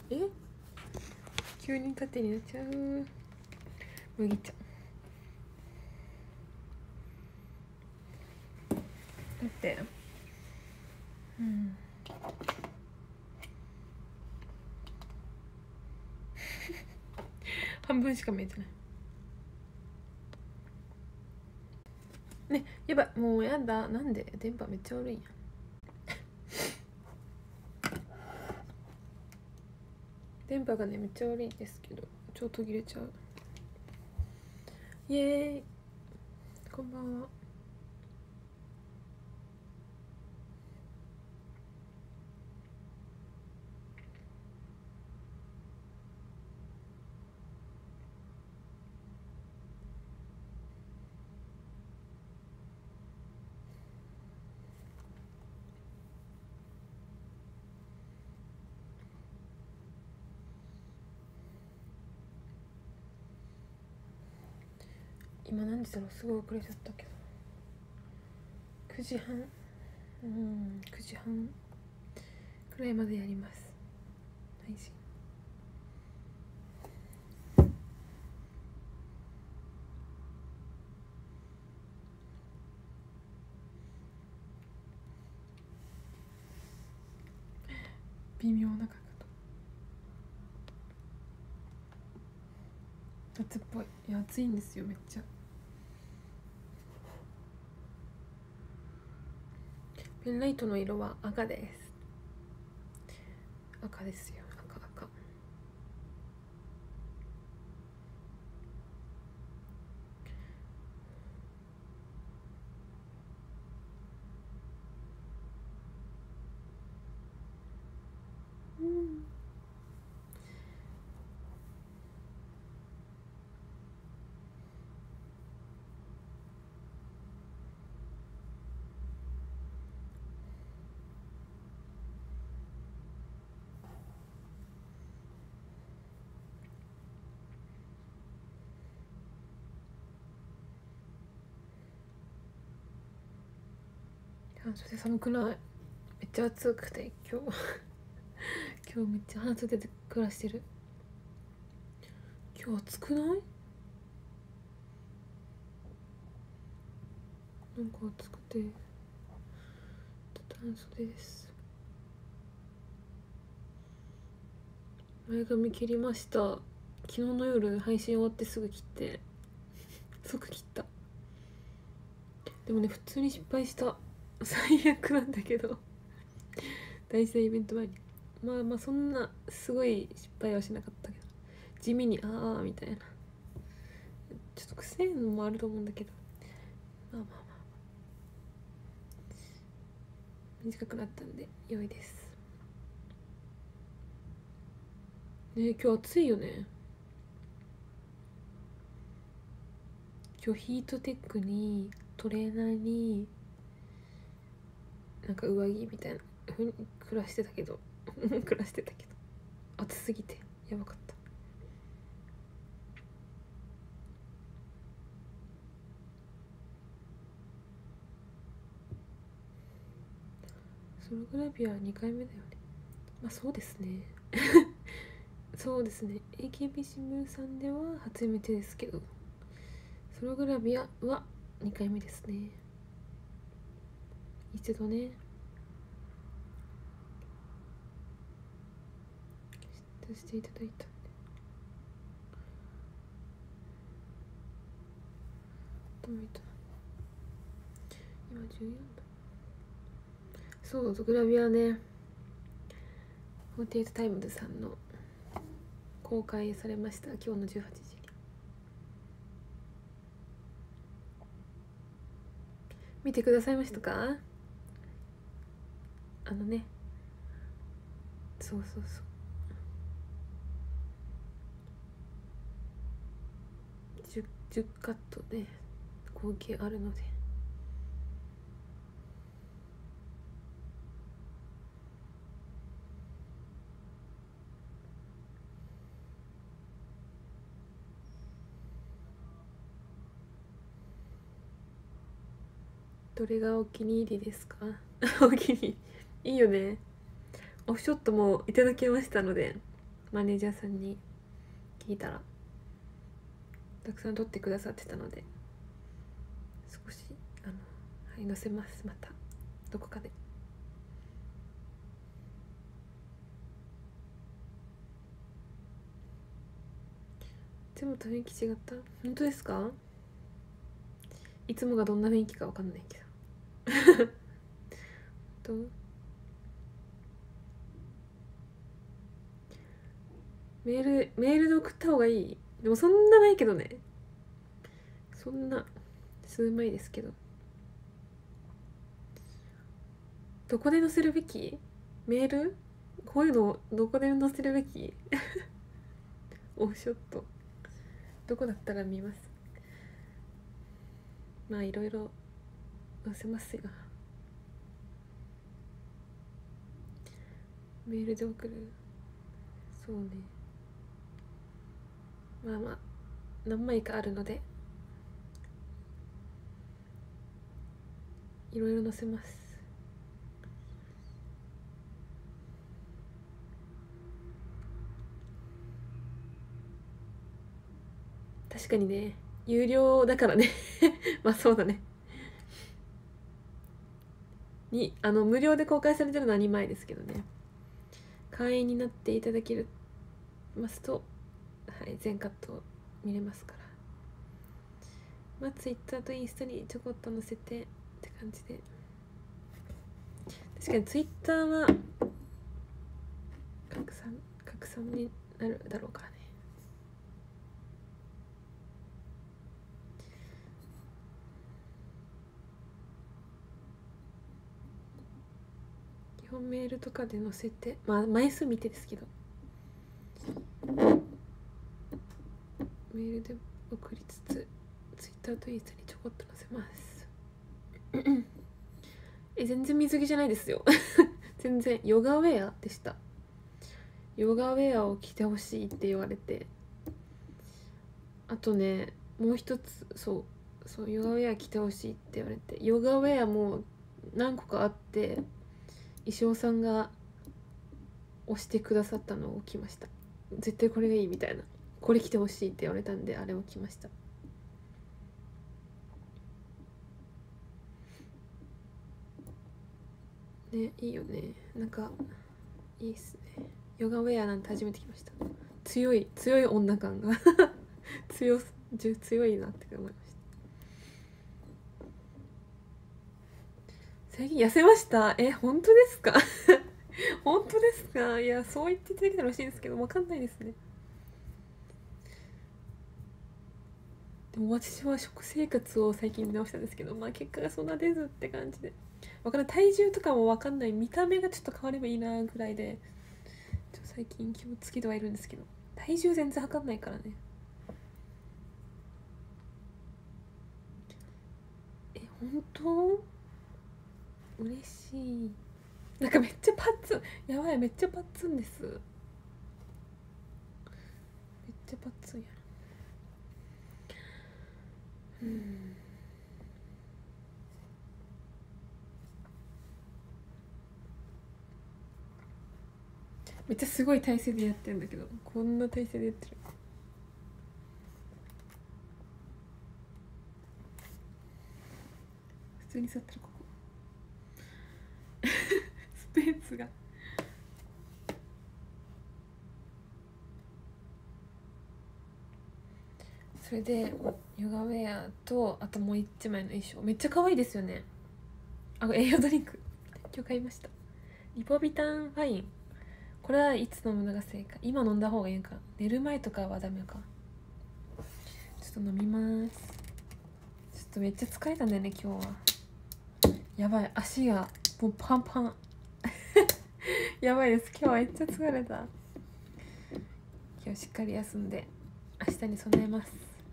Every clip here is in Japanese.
え、急に縦になっちゃう。麦茶待って、半分しか見えてないね。やばい、もうやだ。なんで電波めっちゃ悪いんや。電波がねめっちゃ悪いんですけど、超途切れちゃう。イエーイ、こんばんは。今何時だろう、すごい遅れちゃったけど、9時半、9時半くらいまでやります、配信。微妙な角度、夏っぽい。いや暑いんですよめっちゃ。ペンライトの色は赤です。赤ですよ、赤赤。半袖寒くない？めっちゃ暑くて今日今日めっちゃ半袖で暮らしてる。今日暑くない？なんか暑くて半袖です。前髪切りました。昨日の夜配信終わってすぐ切って即切った。でもね普通に失敗した。最悪なんだけど大事なイベント前に、まあそんなすごい失敗はしなかったけど、地味にああみたいな、ちょっと癖のもあると思うんだけど、まあ短くなったんで良いですね。今日暑いよね。今日ヒートテックにトレーナーになんか上着みたいなふうに暮らしてたけど暑すぎてやばかった。ソログラビア2回目だよね。まあそうですねそうですね。 AKB 新聞さんでは初めてですけど、ソログラビアは2回目ですね。一度ね出していただいたんで。今14だ。そうグラビアね、48タイムズさんの公開されました。今日の18時に見てくださいましたか？あのね、そう 10カットで合計あるので、どれがお気に入りですか？お気に入りいいよね。オフショットもいただきましたのでマネージャーさんに聞いたらたくさん撮ってくださってたので、少しはい、載せます。またどこかで。全部雰囲気違った？本当ですか？いつもがどんな雰囲気か分かんないけどメールで送った方がいい？でもそんなないけどね。そんな数枚ですけど。どこで載せるべき？メール？こういうのどこで載せるべき？オフショットどこだったら見ます？まあいろいろ載せますよ。メールで送る。そうね、まあまあ何枚かあるのでいろいろ載せます。確かにね、有料だからねまあそうだね。無料で公開されてるのは2枚ですけどね、会員になっていただけますと、はい、全カット見れますから、まあ Twitter とインスタにちょこっと載せてって感じで。確かに Twitter は拡散になるだろうからね。基本メールとかで載せて、まあ枚数見てですけど、メールで送りつつ Twitter とインスタにちょこっと載せます全然水着じゃないですよ全然ヨガウェアでした。ヨガウェアを着てほしいって言われて、あとねもう一つ、そうヨガウェア着てほしいって言われて、ヨガウェアも何個かあって、石尾さんが押してくださったのを着ました。絶対これがいいみたいな、これ着てほしいって言われたんであれを着ました。ね、いいよね、なんかいいっすね。ヨガウェアなんて初めて着ました。強い女感が強いなって思いました。最近痩せました？本当ですか本当ですか？いや、そう言っていただけたら嬉しいんですけど、分かんないですね。でも私は食生活を最近見直したんですけど、まあ結果がそんな出ずって感じで、分からない、体重とかも分かんない、見た目がちょっと変わればいいなぐらいで、最近気をつけてはいるんですけど、体重全然測んないからね。本当？嬉しい。なんかめっちゃパッツン、やばい、めっちゃパッツンです。めっちゃパッツンや。めっちゃすごい体勢でやってるんだけど、こんな体勢でやってる。普通に座ってる、ここスペースが。それでヨガウェアと、あともう一枚の衣装、めっちゃ可愛いですよね。栄養ドリンク今日買いました。リポビタンファイン。これはいつ飲むのが正解？今飲んだ方がいいのか、寝る前とかはダメか。ちょっと飲みます。ちょっとめっちゃ疲れたんだよね今日は。やばい、足がもうパンパンやばいです、今日はめっちゃ疲れた。今日しっかり休んで明日に備えます。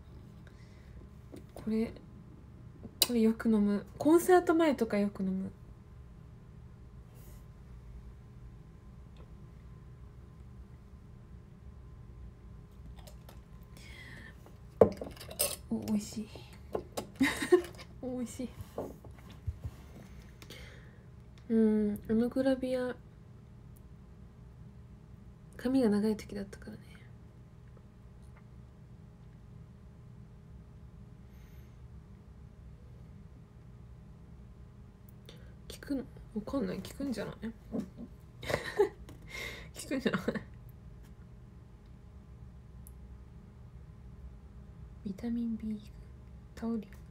これよく飲む。コンサート前とかよく飲む。美味しい美味しい。グラビア髪が長い時だったからね。聞くのわかんない。聞くんじゃない聞くんじゃないビタミン B タオリウ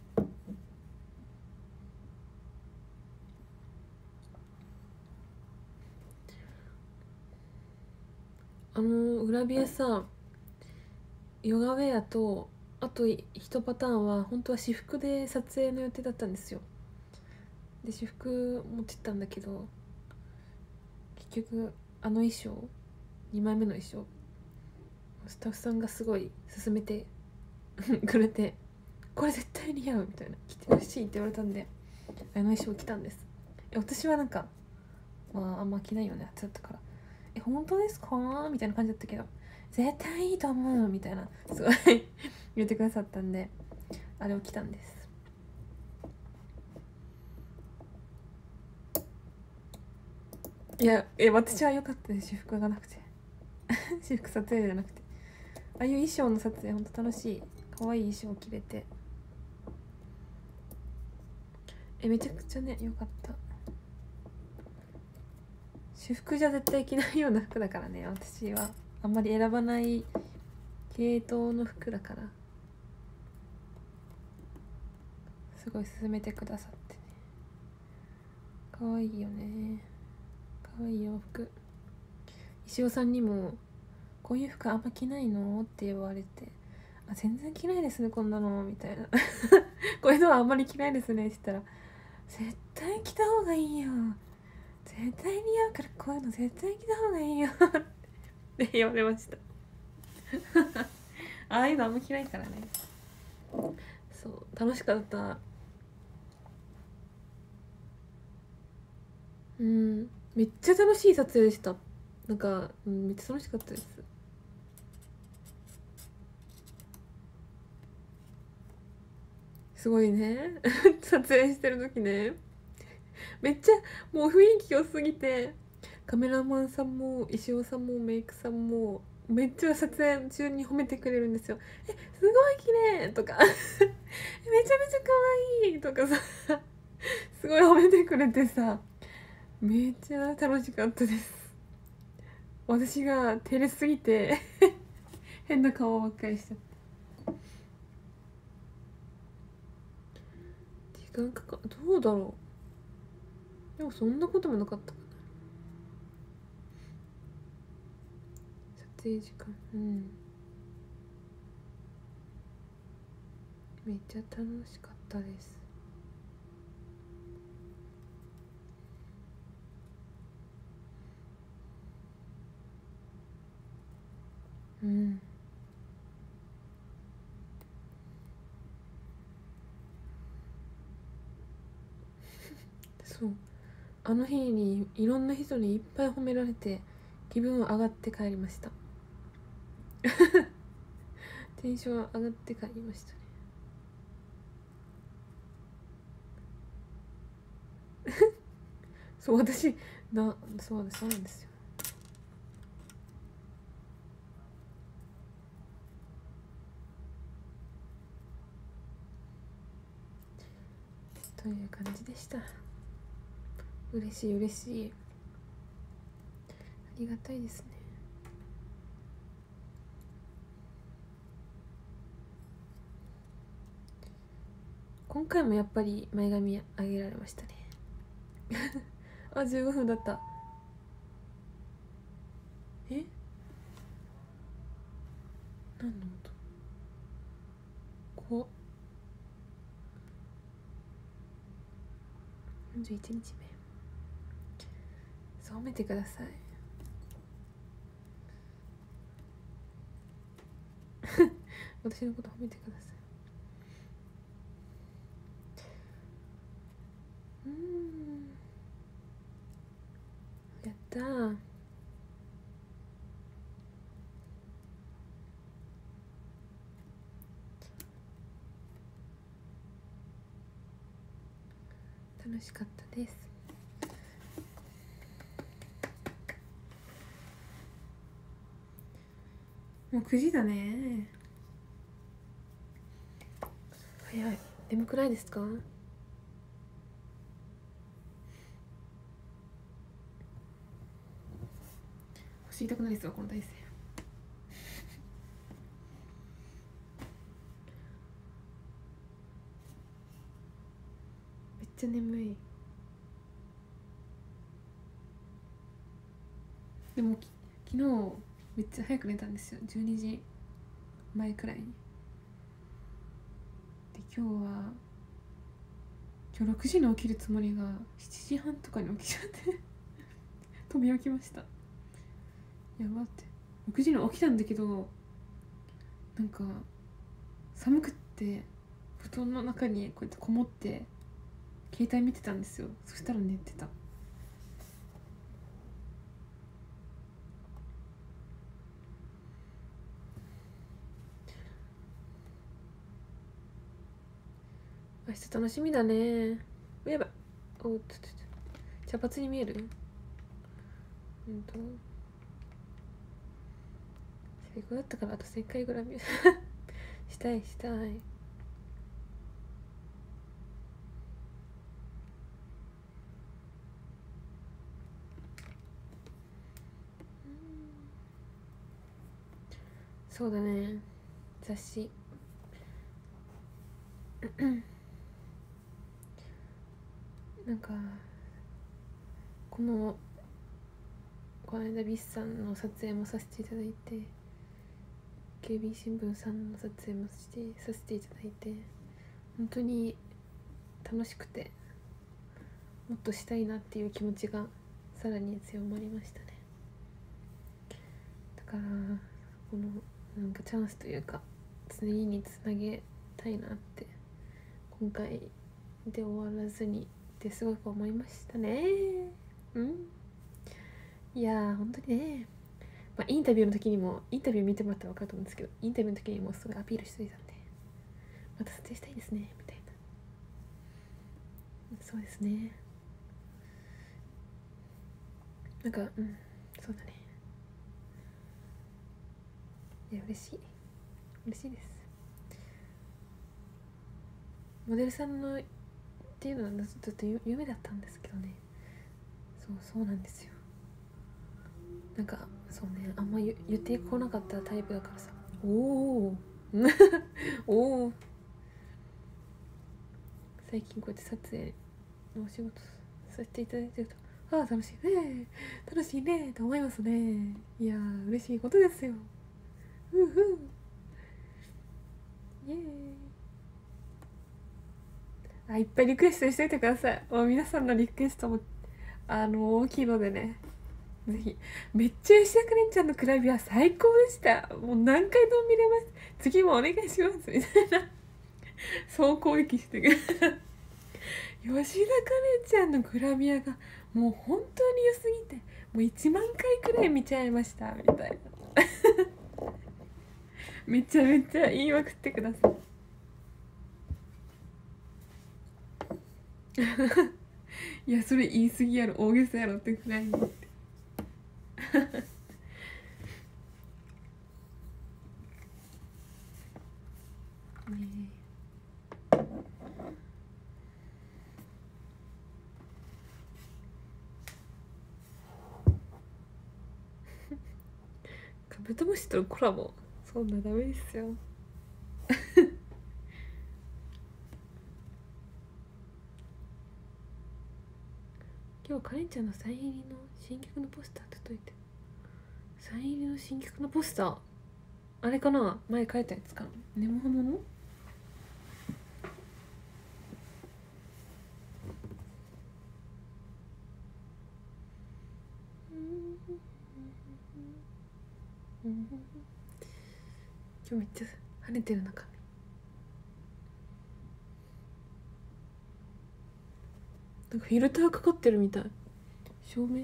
グラビアさ、ヨガウェアとあと一パターンは本当は私服で撮影の予定だったんですよ。で私服持ってったんだけど、結局衣装2枚目の衣装スタッフさんがすごい勧めてくれて、これ絶対似合うみたいな、着てほしいって言われたんで衣装着たんです。私はなんかまああんま着ないよねってだったから、本当ですかみたいな感じだったけど、絶対いいと思うみたいなすごい言ってくださったんで、あれを着たんです。いや私は良かったです。私服がなくて私服撮影じゃなくて、ああいう衣装の撮影ほんと楽しい。可愛い衣装着れてめちゃくちゃね良かった。私服じゃ絶対着ないような服だからね、私はあんまり選ばない系統の服だから、すごい勧めてくださってね。可愛いよね、可愛い洋服。石尾さんにもこういう服あんま着ないのって言われて、あ全然着ないですねこんなのみたいなこういうのはあんまり着ないですねって言ったら、絶対着た方がいいよ、絶対似合うから、こういうの絶対着た方がいいよって言われましたああいうのあんま着ないからね。そう楽しかった。めっちゃ楽しい撮影でした。なんか、めっちゃ楽しかったです。すごいね撮影してる時ね、めっちゃもう雰囲気良すぎて、カメラマンさんも石尾さんもメイクさんもめっちゃ撮影中に褒めてくれるんですよ。すごい綺麗とかめちゃめちゃ可愛いとかさすごい褒めてくれてさ、めっちゃ楽しかったです。私が照れすぎて変な顔ばっかりしちゃって。時間かかどうだろう、でもそんなこともなかったかな。撮影時間めっちゃ楽しかったです。そうあの日にいろんな人にいっぱい褒められて気分上がって帰りましたテンション上がって帰りましたねそう私そうなんですよ。という感じでした。嬉しい、ありがたいですね。今回もやっぱり前髪上げられましたねあ15分だった。何の音怖っ。41日目、そう褒めてください私のこと褒めてください。やったー。楽しかったです。 もう9時だね。早い。眠くないですか？知りたくないですわこの体勢。めっちゃ眠い。でも昨日めっちゃ早く寝たんですよ。12時前くらいに。で今日6時に起きるつもりが7時半とかに起きちゃって飛び起きました。やばって。6時に起きたんだけど、なんか寒くって布団の中にこうやってこもって携帯見てたんですよ。そしたら寝てた。明日楽しみだね。やばい。おっと茶髪に見える？最高だったからあと1000回ぐらい見るしたい。そうだね、雑誌なんかこの間ビスさんの撮影もさせていただいて、警備新聞さんの撮影もさせていただいて、本当に楽しくて、もっとしたいなっていう気持ちがさらに強まりましたね。だからこのなんかチャンスというか次につなげたいなって今回で終わらずにってすごく思いましたね。いやー本当にね、インタビューの時にも、インタビュー見てもらったら分かると思うんですけど、インタビューの時にもすごいアピールしていたんで、また撮影したいですねみたいな。そうですね、なんかそうだね。いや嬉しいです。モデルさんのっていうのはずっと夢だったんですけどね。そうなんですよ。なんかそうね、あんま言ってこなかったタイプだからさ。おお最近こうやって撮影のお仕事させていただいてると、楽しいねと思いますね。いやー嬉しいことですよ。イエーイ。いっぱいリクエストしといてください。もう皆さんのリクエストも大きいのでね、ぜひ。めっちゃ吉田かれんちゃんのクラビは最高でした。もう何回でも見れます。次もお願いしますみたいなそう攻撃してくる吉田かれんちゃんのグラビアがもう本当に良すぎて、もう1万回くらい見ちゃいましたみたいなめちゃめちゃ言いまくってくださいいやそれ言い過ぎやろ、大げさやろってくらいにってねカブトムシとコラボ、そんなダメですよ今日カレンちゃんのサイン入りの新曲のポスター届いて、サイン入りの新曲のポスターあれかな、前書いたやつかな、ネモハモの今日めっちゃ晴れてる中、なんかフィルターかかってるみたい、照明。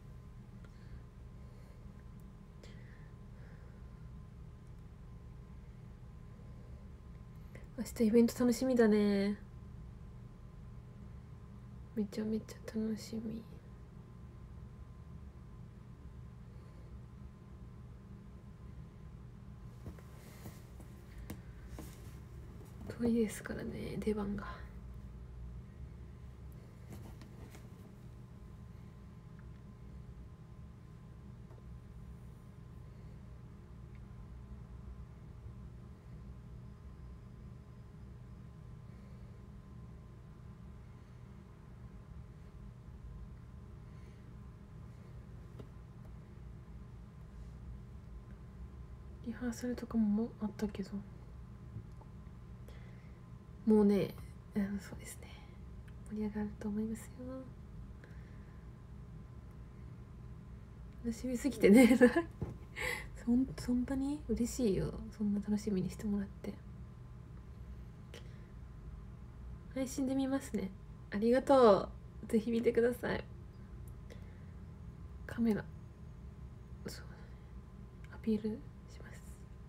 明日イベント楽しみだね。めちゃめちゃ楽しみ。 遠いですからね、出番が。リハーサルとかもあったけど、もうね、そうですね、盛り上がると思いますよ。楽しみすぎてねそんなに嬉しいよ、そんな楽しみにしてもらって。配信で見ますね。ありがとう。ぜひ見てください。カメラ、そうアピールします。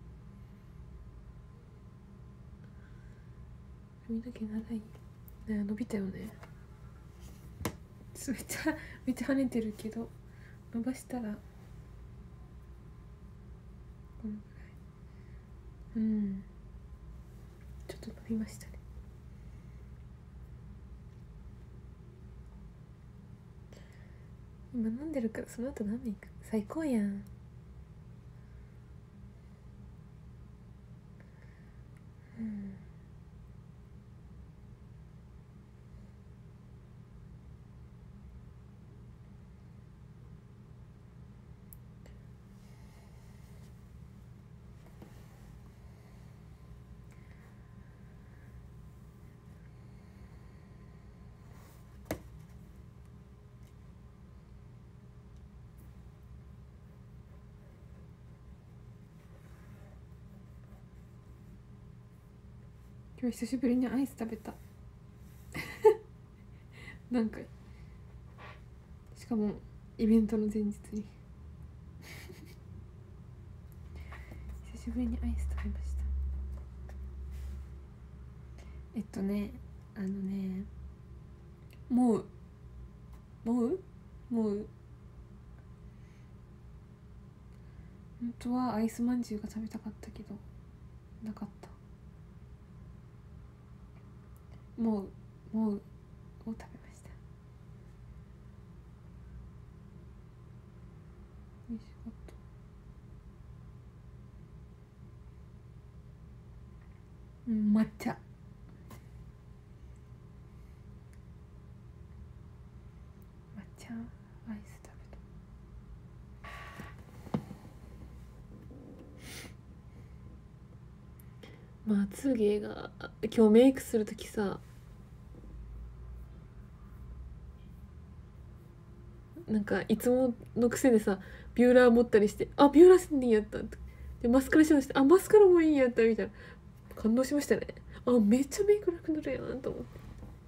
髪の毛長いね、伸びたよね。めっちゃ跳ねてるけど、伸ばしたらこのぐらい。ちょっと伸びましたね。今飲んでるから、その後飲みに行く。最高やん。今日久しぶりにアイス食べた何回、しかもイベントの前日に久しぶりにアイス食べました。もう本当はアイスまんじゅうが食べたかったけどなかった。もうを食べました。美味しかった。抹茶アイス食べた。まつげが今日メイクするときさ、なんかいつものくせでさ、ビューラー持ったりして、あビューラーせんでいいやったで、マスカラしまして、あマスカラもいいやったみたいな、感動しましたね。あめっちゃメイクなくなるやんと思って。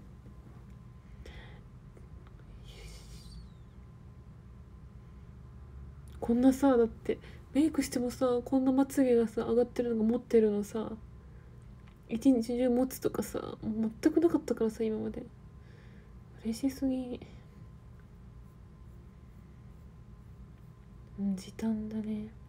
こんなさ、だってメイクしてもさ、こんなまつげがさ上がってるのが持ってるのさ、一日中持つとかさ全くなかったからさ、今まで。嬉しすぎ。時短だね。